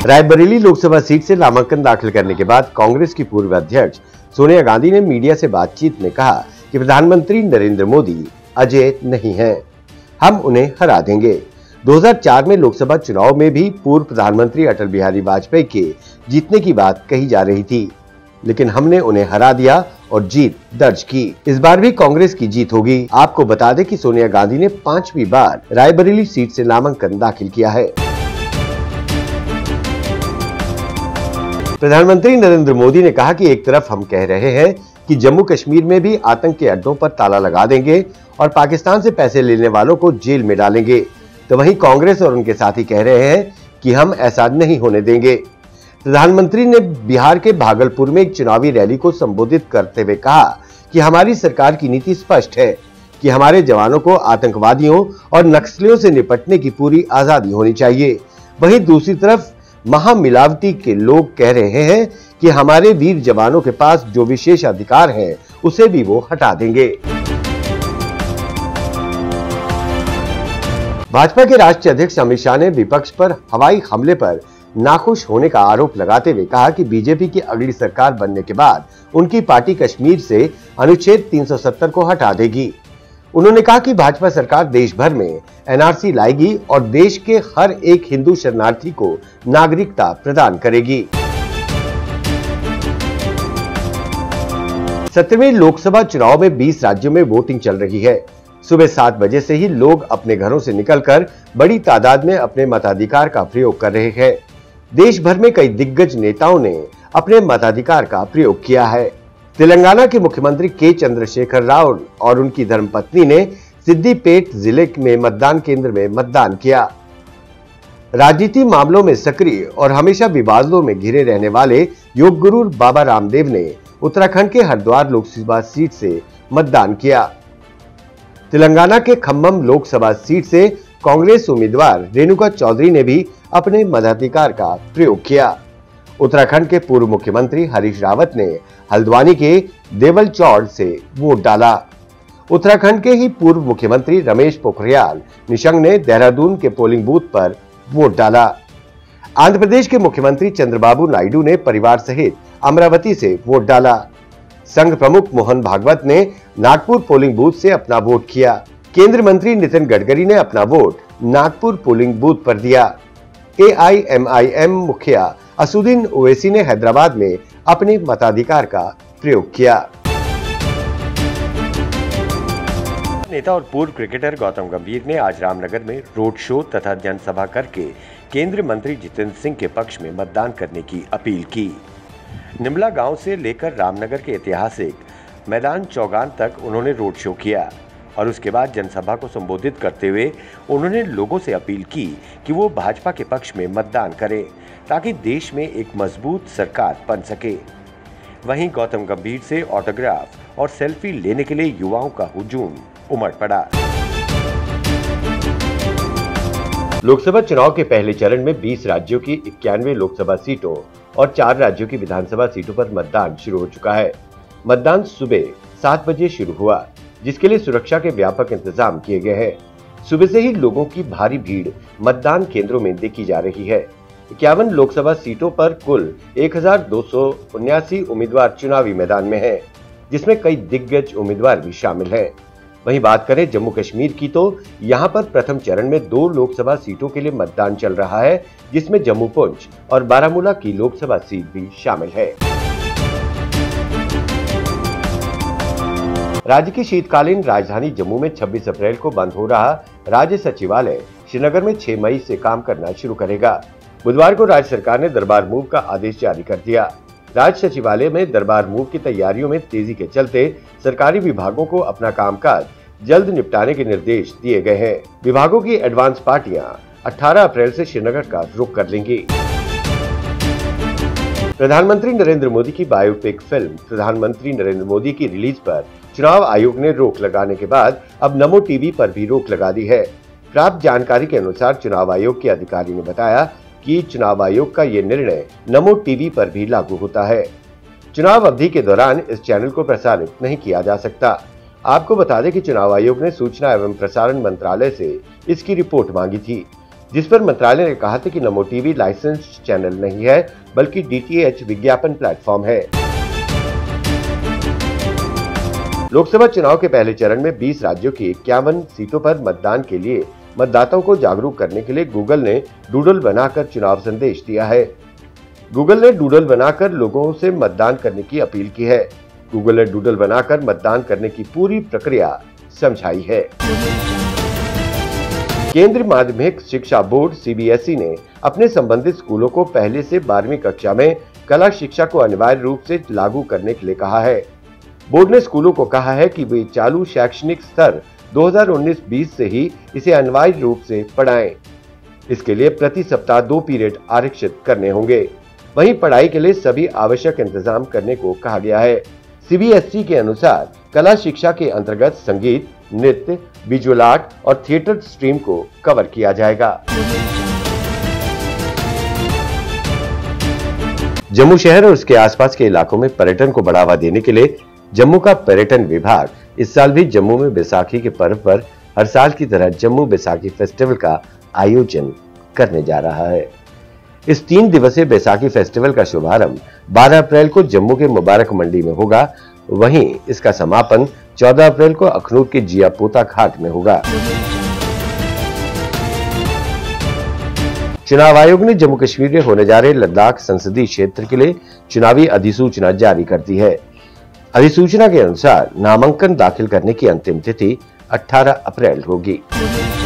Raebareli Lok Sabha seat से नामांकन दाखिल करने के बाद कांग्रेस की पूर्व अध्यक्ष सोनिया गांधी ने मीडिया से बातचीत में कहा कि प्रधानमंत्री नरेंद्र मोदी अजेय नहीं हैं, हम उन्हें हरा देंगे। 2004 में लोकसभा चुनाव में भी पूर्व प्रधानमंत्री अटल बिहारी वाजपेयी के जीतने की बात कही जा रही थी, लेकिन हमने उन्हें हरा दिया और जीत दर्ज की। इस बार भी कांग्रेस की जीत होगी। आपको बता दें कि सोनिया गांधी ने 5वीं बार रायबरेली सीट से नामांकन दाखिल किया है। प्रधानमंत्री नरेंद्र मोदी ने कहा कि एक तरफ हम कह रहे हैं कि जम्मू कश्मीर में भी आतंक के अड्डों पर ताला लगा देंगे और पाकिस्तान से पैसे लेने वालों को जेल में डालेंगे, तो वहीं कांग्रेस और उनके साथी कह रहे हैं कि हम ऐसा नहीं होने देंगे। प्रधानमंत्री ने बिहार के भागलपुर में एक चुनावी रैली को संबोधित करते हुए कहा कि हमारी सरकार की नीति स्पष्ट है कि हमारे जवानों को आतंकवादियों और नक्सलियों से निपटने की पूरी आजादी होनी चाहिए। वहीं दूसरी तरफ महामिलावटी के लोग कह रहे हैं कि हमारे वीर जवानों के पास जो विशेष अधिकार हैं, उसे भी वो हटा देंगे। भाजपा के राष्ट्रीय अध्यक्ष अमित शाह ने विपक्ष पर हवाई हमले पर नाखुश होने का आरोप लगाते हुए कहा कि बीजेपी की अगली सरकार बनने के बाद उनकी पार्टी कश्मीर से अनुच्छेद 370 को हटा देगी। उन्होंने कहा कि भाजपा सरकार देश भर में एनआरसी लाएगी और देश के हर एक हिंदू शरणार्थी को नागरिकता प्रदान करेगी। 17वें लोकसभा चुनाव में 20 राज्यों में वोटिंग चल रही है। सुबह 7 बजे से ही लोग अपने घरों से निकलकर बड़ी तादाद में अपने मताधिकार का प्रयोग कर रहे हैं। देश भर में कई दिग्गज नेताओं ने अपने मताधिकार का प्रयोग किया है। तेलंगाना के मुख्यमंत्री के चंद्रशेखर राव और उनकी धर्मपत्नी ने सिद्दीपेट जिले में मतदान केंद्र में मतदान किया। राजनीति मामलों में सक्रिय और हमेशा विवादों में घिरे रहने वाले योग गुरु बाबा रामदेव ने उत्तराखंड के हरिद्वार लोकसभा सीट से मतदान किया। तेलंगाना के खम्मम लोकसभा सीट से कांग्रेस उम्मीदवार रेणुका चौधरी ने भी अपने मताधिकार का प्रयोग किया। उत्तराखंड के पूर्व मुख्यमंत्री हरीश रावत ने हल्द्वानी के देवलचौड़ से वोट डाला। उत्तराखंड के ही पूर्व मुख्यमंत्री रमेश पोखरियाल निशंक ने देहरादून के पोलिंग बूथ पर वोट डाला। आंध्र प्रदेश के मुख्यमंत्री चंद्रबाबू नायडू ने परिवार सहित अमरावती से वोट डाला। संघ प्रमुख मोहन भागवत ने नागपुर पोलिंग बूथ से अपना वोट किया। केंद्रीय मंत्री नितिन गडकरी ने अपना वोट नागपुर पोलिंग बूथ पर दिया। AIMIM मुखिया असुद्दीन ओवैसी ने हैदराबाद में अपने मताधिकार का प्रयोग किया। नेता और पूर्व क्रिकेटर गौतम गंभीर ने आज रामनगर में रोड शो तथा जनसभा करके केंद्रीय मंत्री जितेंद्र सिंह के पक्ष में मतदान करने की अपील की। निमला गांव से लेकर रामनगर के ऐतिहासिक मैदान चौगान तक उन्होंने रोड शो किया और उसके बाद जनसभा को संबोधित करते हुए उन्होंने लोगों से अपील की कि वो भाजपा के पक्ष में मतदान करें ताकि देश में एक मजबूत सरकार बन सके। वहीं गौतम गंभीर से ऑटोग्राफ और सेल्फी लेने के लिए युवाओं का हुजूम उमड़ पड़ा। लोकसभा चुनाव के पहले चरण में 20 राज्यों की 91 लोकसभा सीटों और 4 राज्यों की विधानसभा सीटों पर मतदान शुरू हो चुका है। मतदान सुबह 7 बजे शुरू हुआ, जिसके लिए सुरक्षा के व्यापक इंतजाम किए गए हैं। सुबह से ही लोगों की भारी भीड़ मतदान केंद्रों में देखी जा रही है। 51 लोकसभा सीटों पर कुल 1279 उम्मीदवार चुनावी मैदान में हैं, जिसमें कई दिग्गज उम्मीदवार भी शामिल हैं। वहीं बात करें जम्मू कश्मीर की, तो यहां पर प्रथम चरण में 2 लोकसभा सीटों के लिए मतदान चल रहा है, जिसमें जम्मू पुंछ और बारामूला की लोकसभा सीट भी शामिल है। राज्य की शीतकालीन राजधानी जम्मू में 26 अप्रैल को बंद हो रहा राज्य सचिवालय श्रीनगर में 6 मई से काम करना शुरू करेगा। बुधवार को राज्य सरकार ने दरबार मूव का आदेश जारी कर दिया। राज्य सचिवालय में दरबार मूव की तैयारियों में तेजी के चलते सरकारी विभागों को अपना कामकाज जल्द निपटाने के निर्देश दिए गए हैं। विभागों की एडवांस पार्टियां 18 अप्रैल से श्रीनगर का रुख कर लेंगी। प्रधानमंत्री नरेंद्र मोदी की बायोपिक फिल्म प्रधानमंत्री नरेंद्र मोदी की रिलीज पर चुनाव आयोग ने रोक लगाने के बाद अब नमो टीवी पर भी रोक लगा दी है। प्राप्त जानकारी के अनुसार चुनाव आयोग के अधिकारी ने बताया कि चुनाव आयोग का ये निर्णय नमो टीवी पर भी लागू होता है। चुनाव अवधि के दौरान इस चैनल को प्रसारित नहीं किया जा सकता। आपको बता दें कि चुनाव आयोग ने सूचना एवं प्रसारण मंत्रालय से इसकी रिपोर्ट मांगी थी। जिस पर मंत्रालय ने कहा था कि नमो टीवी लाइसेंस चैनल नहीं है बल्कि डीटीएच विज्ञापन प्लेटफॉर्म है। लोकसभा चुनाव के पहले चरण में 20 राज्यों की 51 सीटों पर मतदान के लिए मतदाताओं को जागरूक करने के लिए गूगल ने डूडल बनाकर चुनाव संदेश दिया है। गूगल ने डूडल बनाकर लोगों से मतदान करने की अपील की है। गूगल ने डूडल बनाकर मतदान करने की पूरी प्रक्रिया समझाई है। केंद्रीय माध्यमिक शिक्षा बोर्ड सीबीएसई ने अपने संबंधित स्कूलों को पहले से 12वीं कक्षा में कला शिक्षा को अनिवार्य रूप से लागू करने के लिए कहा है। बोर्ड ने स्कूलों को कहा है कि वे चालू शैक्षणिक स्तर 2019-20 से ही इसे अनिवार्य रूप से पढ़ाएं। इसके लिए प्रति सप्ताह 2 पीरियड आरक्षित करने होंगे। वहीं पढ़ाई के लिए सभी आवश्यक इंतजाम करने को कहा गया है। सीबीएसई के अनुसार कला शिक्षा के अंतर्गत संगीत, नृत्य, विजुअल आर्ट और थिएटर स्ट्रीम को कवर किया जाएगा। जम्मू शहर और उसके आसपास के इलाकों में पर्यटन को बढ़ावा देने के लिए जम्मू का पर्यटन विभाग इस साल भी जम्मू में बैसाखी के पर्व पर हर साल की तरह जम्मू बैसाखी फेस्टिवल का आयोजन करने जा रहा है। इस 3 दिवसीय बैसाखी फेस्टिवल का शुभारंभ 12 अप्रैल को जम्मू के मुबारक मंडी में होगा। वहीं इसका समापन 14 अप्रैल को अखनूर के जिया पोता घाट में होगा। चुनाव आयोग ने जम्मू कश्मीर में होने जा रहे लद्दाख संसदीय क्षेत्र के लिए चुनावी अधिसूचना जारी कर दी है। अधिसूचना के अनुसार नामांकन दाखिल करने की अंतिम तिथि 18 अप्रैल होगी।